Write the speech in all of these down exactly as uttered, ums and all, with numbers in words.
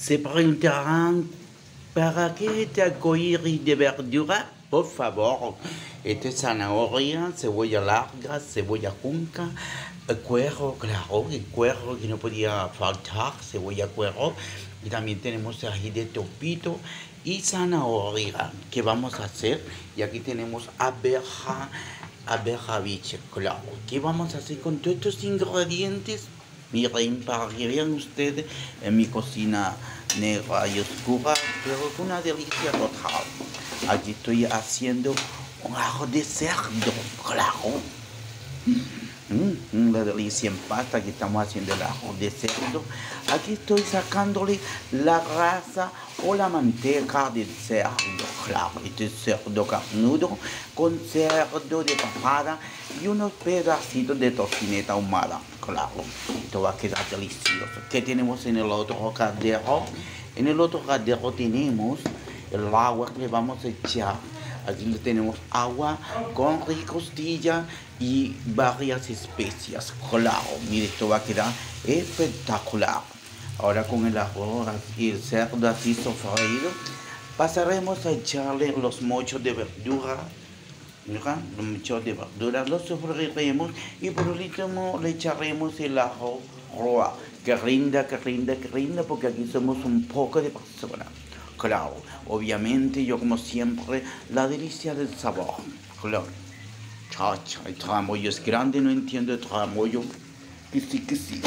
Se preguntarán, ¿para qué este arcoíris de verdura? Por favor, este es zanahoria, cebolla larga, cebolla junca, el cuero, claro, el cuero que no podía faltar, cebolla cuero. Y también tenemos ají de topito y zanahoria. ¿Qué vamos a hacer? Y aquí tenemos abeja, abeja biche, claro. ¿Qué vamos a hacer con todos estos ingredientes? Miren, para que vean ustedes en mi cocina negra y oscura, pero es una delicia total. Aquí estoy haciendo un arroz de cerdo, claro. Mm, una delicia en pasta, que estamos haciendo el arroz de cerdo. Aquí estoy sacándole la grasa o la manteca del cerdo, claro. Este cerdo carnudo con cerdo de papada y unos pedacitos de tocineta ahumada, claro. Esto va a quedar delicioso. ¿Qué tenemos en el otro caldero? En el otro caldero tenemos el agua que le vamos a echar. Aquí tenemos agua con costilla y varias especias, claro. Mire, esto va a quedar espectacular. Ahora con el arroz y el cerdo así sofreído, pasaremos a echarle los mochos de verdura. Mira, los mochos de verdura los sofreiremos y por último le echaremos el arroz roa. Que rinda, que rinda, que rinda, porque aquí somos un poco de personas. Claro, obviamente yo como siempre, la delicia del sabor. Claro. Chacha, el tramoyo es grande, no entiendo el tramoyo. Que sí, que sí.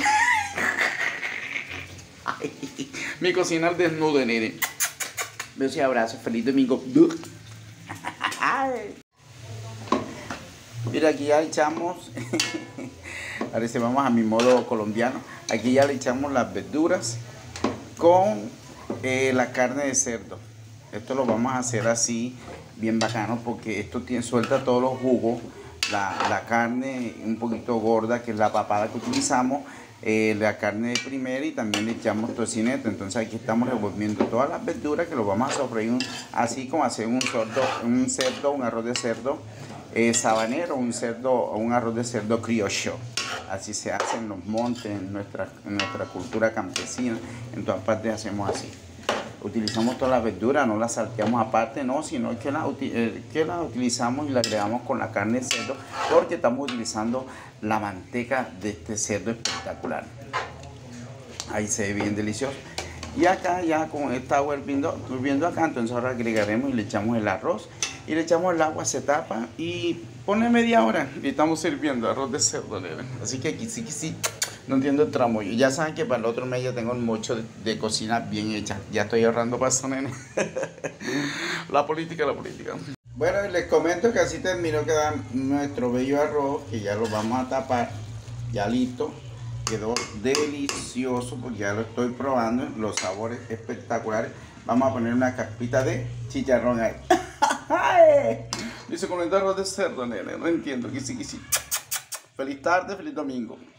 Ay, mi cocina al desnudo, nene. Besos y abrazos, feliz domingo. Mira, aquí ya echamos, parece vamos a mi modo colombiano. Aquí ya le echamos las verduras con eh, la carne de cerdo. Esto lo vamos a hacer así, bien bacano, porque esto tiene, suelta todos los jugos. La, la carne un poquito gorda, que es la papada que utilizamos, eh, la carne de primera, y también le echamos tocineta. Entonces aquí estamos revolviendo todas las verduras, que lo vamos a sofreír un, así como hacer un cerdo, un cerdo, un arroz de cerdo eh, sabanero, un cerdo, un arroz de cerdo criollo. Así se hace en los montes, en nuestra, en nuestra cultura campesina, en todas partes hacemos así. Utilizamos todas las verduras, no las salteamos aparte, no, sino que las eh, que la utilizamos y la agregamos con la carne de cerdo, porque estamos utilizando la manteca de este cerdo espectacular. Ahí se ve bien delicioso. Y acá ya con esta agua hirviendo, hirviendo acá, entonces ahora agregaremos y le echamos el arroz y le echamos el agua, se tapa y pone media hora y estamos sirviendo arroz de cerdo, ¿le ven? Así que aquí sí que sí. No entiendo el tramo. Y ya saben que para el otro mes ya tengo mucho de, de cocina bien hecha. Ya estoy ahorrando para eso, nene. La política, la política. Bueno, les comento que así terminó quedar nuestro bello arroz, que ya lo vamos a tapar. Ya listo. Quedó delicioso porque ya lo estoy probando. Los sabores espectaculares. Vamos a poner una capita de chicharrón ahí. Dice con el arroz de cerdo, nene. No entiendo. Que sí, que sí. Feliz tarde, feliz domingo.